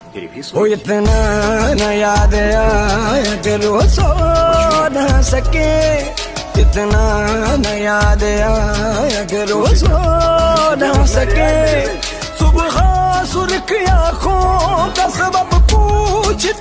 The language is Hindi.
वो इतना न याद आया करो सो न सके, इतना न याद आया करो सो न सके। सुबह सुर्ख आँखों का सबब पूछते